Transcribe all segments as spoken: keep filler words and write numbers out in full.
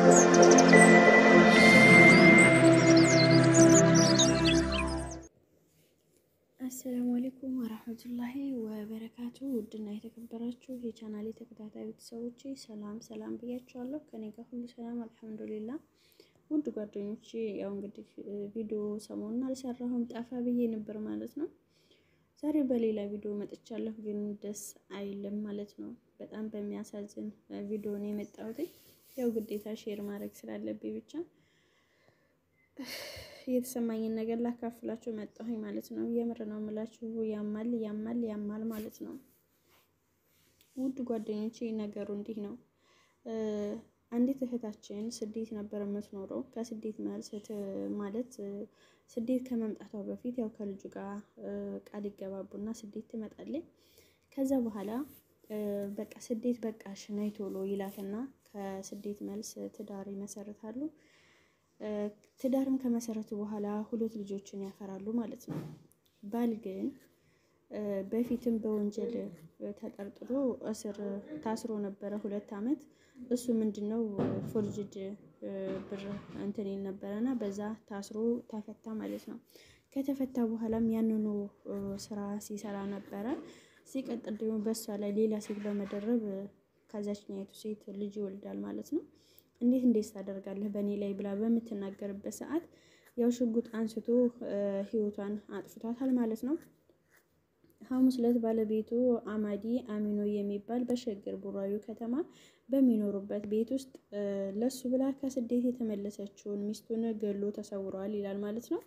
السلام عليكم ورحمة الله وبركاته ودنا يتكبراتشو هي channel ተከታታይ ቤተሰቦቼ ሰላም ሰላም ብያችኋለሁ ከኔ ጋር ሁሉ ሰላም አልሐምዱሊላህ ውድ ጓደኞቼ ያው እንግዲህ ቪዲዮ ሰሞኑን አልሰራሁም ጠፋ ብዬ ነበር ማለት ነው ዛሬ በሌላ ቪዲዮ መጥቻለሁ ግን ደስ አይልም ማለት ነው በጣም በሚያሳዝን ቪዲዮ ነው የመጣሁት ያው ግዴታ ሼር ማድረግ ስላለብኝ ብቻ የተሰማኝን ነገር ላካፍላችሁ መጣሁኝ ማለት ነው የምር ነው የምላችሁ ያማል ያማል ያማል ማለት ነው ውድ ጓደኞቼ ነገሩ እንዲህ ነው አንዲት እህታችን ስደት ነበር የምትኖረው ከስደት መልስ ማለት ስደት ከመምጣቷ በፊት ያው ከልጁ ጋር ቃል ይገባቡና ስደት ትመጣለች ከዛ በኋላ በቃ ስደት በቃሽ ነይ ቶሎ ይላትና ከስደት መልስ ትዳር ይመሰርታሉ ትዳርም ከመሰረቱ በኋላ ሁለት ልጆችን ያፈራሉ ማለት ነው ባል ግን በፊትም በወንጀል ተጠርጥሮ እስር ታስሮ ነበር ሁለት አመት እሱ ምንድነው ፎርጅድ ብር እንትን ይል ነበርና በዛ ታስሮ ተፈታ ማለት ነው ከተፈታ በኋላም ያንኑ ስራ ሲሰራ ነበር ሲቀጥል ደግሞ በሷ ላይ ሌላ ሴት በመደረብ ከዛችኛይቱ ሴት ልጅ ይወልዳል ማለት ነው እንዴት እንዴት ታደርጋለህ በኔ ላይ ብላ በመተናገርበት ሰዓት ያው ሽጉጥ አንስቶ ህይወቷን አጥፍቷታል ማለት ነው ሐሙስ ዕለት ባለቤቱ አማዲ አሚኖ የሚባል በሸገር ቡራዩ ከተማ በሚኖሩበት ቤት ውስጥ ለሱ ብላ ከስደት የተመለሰችውን ሚስቱን ገሎ ተሰውሯል ይላል ማለት ነው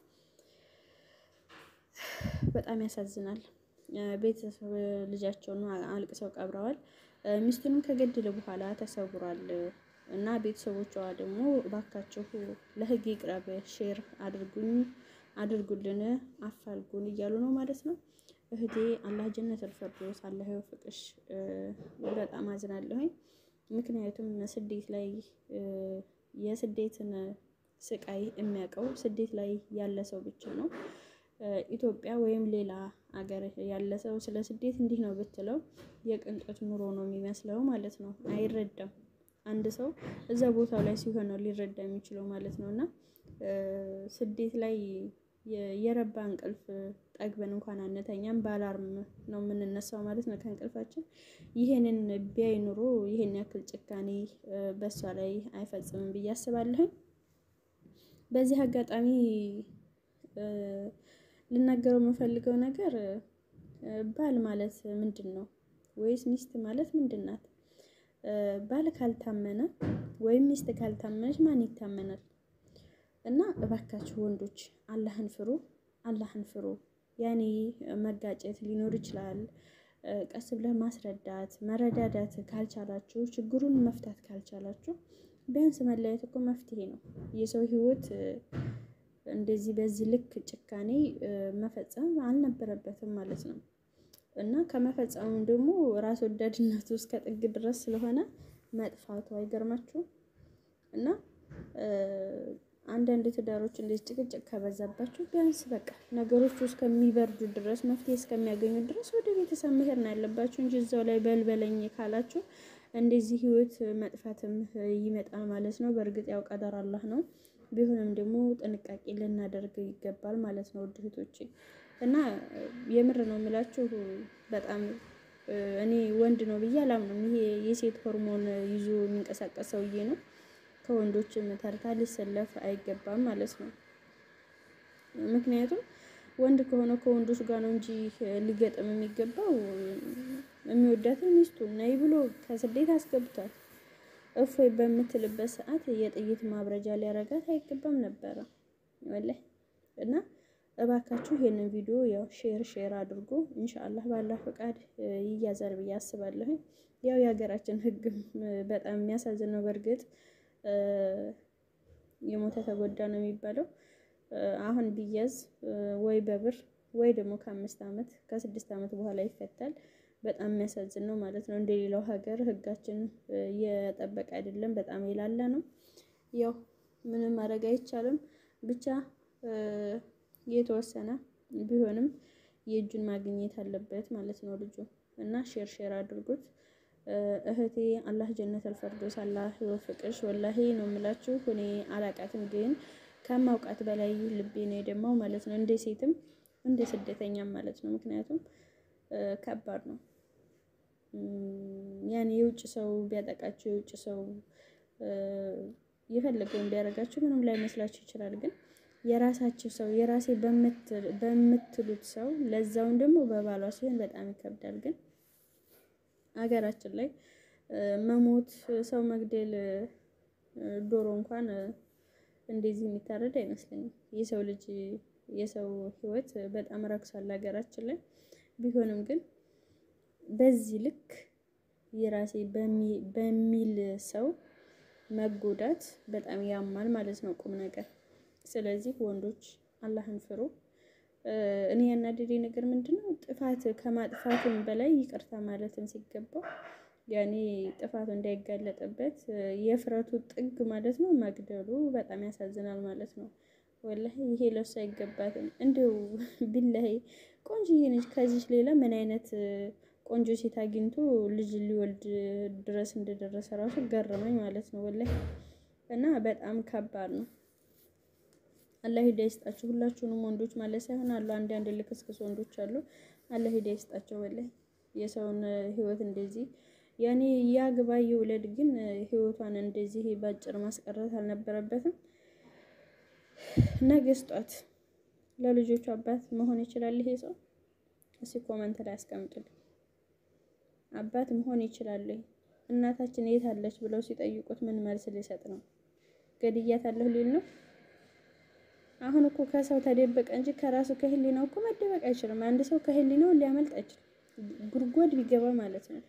በጣም ያሳዝናል ቤተሰብ ልጃቸውን አልቅሰው ቀብረዋል ሚስቱንም ከገደለ በኋላ ተሰውሯል እና ቤተሰቦቿ ደግሞ ባካችሁ ለህግ ይቅረብ ሼር አድርጉኝ አድርጉልን አፋልጉን እያሉ ነው ማለት ነው እህቴ አላህ ጀነት አልፈርዶስ አላህ ይወፍቅሽ በጣም አዝናለሁኝ ምክንያቱም ስደት ላይ የስደትን ስቃይ የሚያቀው ስደት ላይ ያለ ሰው ብቻ ነው ኢትዮጵያ ወይም ሌላ ሀገር ያለ ሰው ስለ ስደት እንዲህ ነው ብትለው የቅንጦት ኑሮ ነው የሚመስለው ማለት ነው አይረዳም አንድ ሰው እዛ ቦታው ላይ ሲሆን ነው ሊረዳ የሚችለው ማለት ነውና ስደት ላይ የረባ እንቅልፍ ጠግበን እንኳን አንተኛም ባላርም ነው የምንነሳው ማለት ነው ከእንቅልፋችን ይሄንን ቢያይ ኑሮ ይሄን ያክል ጭካኔ በሷ ላይ አይፈጽምም ብዬ አስባለሁ በዚህ አጋጣሚ ልናገረው የምፈልገው ነገር ባል ማለት ምንድነው ወይስ ሚስት ማለት ምንድናት ባል ካልታመነ ወይም ሚስት ካልታመነች ማን ይታመናል እና እባካችሁ ወንዶች አላህን ፍሩ አላህን ፍሩ ያኔ መጋጨት ሊኖር ይችላል ቀስ ብለ ማስረዳት መረዳዳት ካልቻላችሁ ችግሩን መፍታት ካልቻላችሁ ቢያንስ መለያየት እኮ መፍትሄ ነው የሰው ህይወት እንደዚህ በዚህ ልክ ጭካኔ መፈጸም አልነበረበትም ማለት ነው እና ከመፈጸሙ ደግሞ ራስ ወዳድነቱ እስከ ጥግ ድረስ ስለሆነ መጥፋቱ አይገርማችሁ እና አንዳንድ ትዳሮች እንደዚህ ጭቅጭቅ ከበዛባችሁ ቢያንስ በቃ ነገሮች እስከሚበርዱ ድረስ መፍትሄ እስከሚያገኙ ድረስ ወደ ቤተሰብ መሄድ ነው ያለባችሁ እንጂ እዛው ላይ በልበለኝ ካላችሁ እንደዚህ ህይወት መጥፋትም ይመጣል ማለት ነው በእርግጥ ያው ቀደር አላህ ነው ቢሆንም ደግሞ ጥንቃቄ ልናደርግ ይገባል ማለት ነው ወድህቶቼ እና የምር ነው የምላችሁ በጣም እኔ ወንድ ነው ብዬ አላምንም ይሄ የሴት ሆርሞን ይዞ የሚንቀሳቀስ ሰውዬ ነው ከወንዶችም ተርታ ሊሰለፍ አይገባም ማለት ነው ምክንያቱም ወንድ ከሆነ ከወንዶች ጋር ነው እንጂ ሊገጥም የሚገባው የሚወዳት ሚስቱን ነይ ብሎ ከስደት አስገብቷል እፎይ በምትልበት ሰዓት የጥይት ማብረጃ ሊያረጋት አይገባም ነበር ወላሂ እና እባካችሁ ይሄንን ቪዲዮ ያው ሼር ሼር አድርጉ ኢንሻአላህ ባላህ ፈቃድ ይያዛል ብዬ አስባለሁ ያው የሀገራችን ህግ በጣም የሚያሳዝን ነው በርግጥ የሞተ ተጎዳ ነው የሚባለው አሁን ቢያዝ ወይ በብር ወይ ደግሞ ከአምስት አመት ከስድስት አመት በኋላ ይፈታል በጣም የሚያሳዝን ነው ማለት ነው እንደሌላው ሀገር ህጋችን የጠበቀ አይደለም በጣም ይላላ ነው ያው ምንም ማድረግ አይቻልም ብቻ የተወሰነ ቢሆንም የእጁን ማግኘት አለበት ማለት ነው ልጁ እና ሼር ሼር አድርጉት እህቴ አላህ ጀነተል ፈርዶስ አላህ ይወፍቅሽ። ወላሂ ነው የምላችሁ። እኔ አላቃትም፣ ግን ከማውቃት በላይ ልቤ ነው የደማው ማለት ነው። እንደ ሴትም እንደ ስደተኛም ማለት ነው። ምክንያቱም ከባድ ነው። ያኔ የውጭ ሰው ቢያጠቃችሁ የውጭ ሰው የፈለገውን ቢያደርጋችሁ ምንም ላይ መስላችሁ ይችላል። ግን የራሳችሁ ሰው የራሴ በምትሉት ሰው ለዛውን ደግሞ በባሏ ሲሆን በጣም ይከብዳል። ግን አገራችን ላይ መሞት፣ ሰው መግደል፣ ዶሮ እንኳን እንደዚህ የሚታረድ አይመስለኝም። የሰው ልጅ የሰው ህይወት በጣም ረክሷል ሀገራችን ላይ። ቢሆንም ግን በዚህ ልክ የራሴ በሚል ሰው መጎዳት በጣም ያማል ማለት ነው ቁም ነገር። ስለዚህ ወንዶች አላህን ፍሩ። እኔ ያናደደኝ ነገር ምንድነው ጥፋት ከማጥፋቱም በላይ ይቅርታ ማለትን ሲገባው ያኔ ጥፋቱ እንዳይጋለጥበት የፍረቱ ጥግ ማለት ነው መግደሉ በጣም ያሳዝናል ማለት ነው። ወላሂ ይሄ ለሱ አይገባትም። እንደው ቢላሂ ቆንጆዬ ነች። ከዚች ሌላ ምን አይነት ቆንጆ ሴት አግኝቶ ልጅ ሊወልድ ድረስ እንደደረሰ ራሱ ገረመኝ ማለት ነው ወላሂ። እና በጣም ከባድ ነው። አላህ ሂዳያ ይስጣችሁ ሁላችሁንም ወንዶች ማለት ሳይሆን አሉ አንዳንድ ልክስክስ ወንዶች አሉ። አላህ ሂዳያ ይስጣቸው ወላሂ። የሰውን ህይወት እንደዚህ ያኔ ያግባ ይውለድ፣ ግን ህይወቷን እንደዚህ ባጭር ማስቀረት አልነበረበትም። ነገ ስጧት። ለልጆቹ አባት መሆን ይችላል ይሄ ሰው? እስኪ ኮመንት ላይ አስቀምጡልኝ። አባት መሆን ይችላል? እናታችን የት አለች ብለው ሲጠይቁት ምን መልስ ሊሰጥ ነው? ገድያታለሁ ሊል ነው? አሁን እኮ ከሰው ተደበቀ እንጂ ከራሱ ከህሊናው እኮ መደበቅ አይችልም። አንድ ሰው ከህሊናው ሊያመልጥ አይችልም። ጉድጓድ ቢገባ ማለት ነው።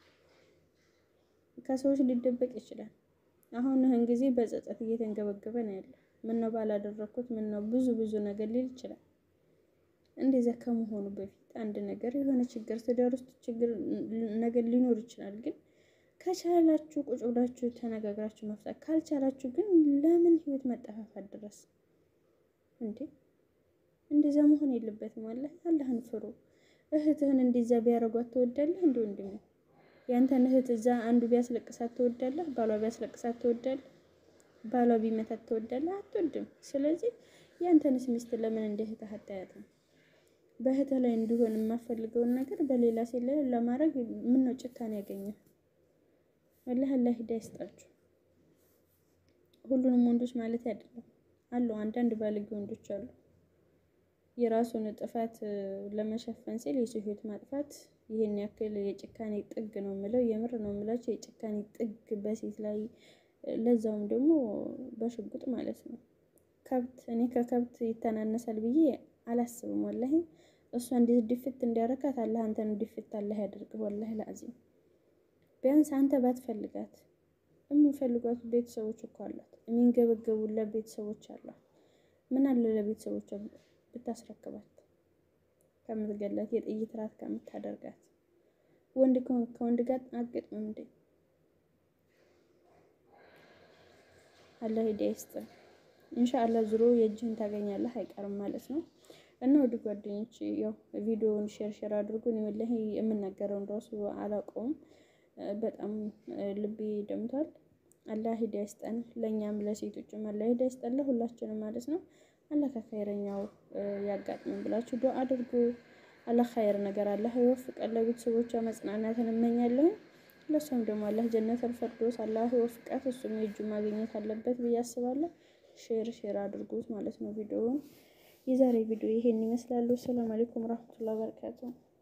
ከሰዎች ሊደበቅ ይችላል። አሁን ይህን ጊዜ በጸጸት እየተንገበገበ ነው ያለው። ምን ነው ባላደረኩት፣ ምን ነው ብዙ ብዙ ነገር ሊል ይችላል። እንደዛ ከመሆኑ በፊት አንድ ነገር የሆነ ችግር ትዳር ውስጥ ችግር ነገር ሊኖር ይችላል። ግን ከቻላችሁ ቁጭ ብላችሁ ተነጋግራችሁ መፍታት፣ ካልቻላችሁ ግን ለምን ህይወት መጠፋፋት ድረስ እንዴ? እንደዛ መሆን የለበትም። ወላሂ አላህን ፍሩ። እህትህን እንደዛ ቢያረጓት ትወዳለህ? እንዴ ወንድሜ ያንተን እህት እዛ አንዱ ቢያስለቅሳት ትወዳለህ? ባሏ ቢያስለቅሳት ትወዳለህ? ባሏ ቢመታት ትወዳለህ? አትወድም። ስለዚህ ያንተንስ ሚስት ለምን እንደ እህትህ አታያትም? በእህትህ ላይ እንዲሆን የማፈልገውን ነገር በሌላ ሴት ላይ ለማድረግ ምን ነው ጭካኔ ያገኘ? ወላሂ አላህ ሂዳያ ይስጣችሁ። ሁሉንም ወንዶች ማለት አይደለም አሉ አንዳንድ ባለጌ ወንዶች አሉ። የራሱን ጥፋት ለመሸፈን ሲል የሰው ህይወት ማጥፋት ይሄን ያክል የጭካኔ ጥግ ነው የምለው። የምር ነው የምላቸው የጭካኔ ጥግ በሴት ላይ፣ ለዛውም ደግሞ በሽጉጥ ማለት ነው። ከብት እኔ ከከብት ይተናነሳል ብዬ አላስብም ወላሂ። እሷ እንዴት ድፍት እንዲያረካት አላህ አንተን ድፍት አላህ ያደርግህ ወላሂ ለአዚም። ቢያንስ አንተ ባትፈልጋት የሚፈልጓት ቤተሰቦች እኮ አሏት፣ የሚንገበገቡላት ቤተሰቦች አሏት። ምን አለ ለቤተሰቦቿ ብታስረክባት ከምትገላት፣ የጥይት ራት ከምታደርጋት። ወንድ ከወንድ ጋር አትገጥምም እንዴ? አላህ ሂዳያ ይስጥህ። ኢንሻአላህ ዙሮ የእጅህን ታገኛለህ አይቀርም ማለት ነው። እና ወደ ጓደኞች ያው ቪዲዮውን ሼር ሼር አድርጉ። እኔ ወላሂ የምናገረውን ራሱ አላውቀውም። በጣም ልቤ ደምቷል። አላህ ሂዳያ ይስጠን፣ ለኛም ለሴቶችም አላህ ሂዳያ ይስጠን ለሁላችንም ማለት ነው። አላህ ከኸይረኛው ያጋጥመን ብላችሁ ዱአ አድርጉ። አላህ ኸይር ነገር አላህ ይወፍቀን። ለቤተሰቦቿ መጽናናትን እመኛለሁ። ለሷም ደግሞ አላህ ጀነተል ፈርዶስ አላህ ይወፍቃት። እሱም የእጁ ማግኘት አለበት ብዬ አስባለሁ። ሼር ሼር አድርጉት ማለት ነው ቪዲዮውን። የዛሬ ቪዲዮ ይሄን ይመስላል። ሰላም አለይኩም ወራህመቱላሂ ወበረካቱሁ።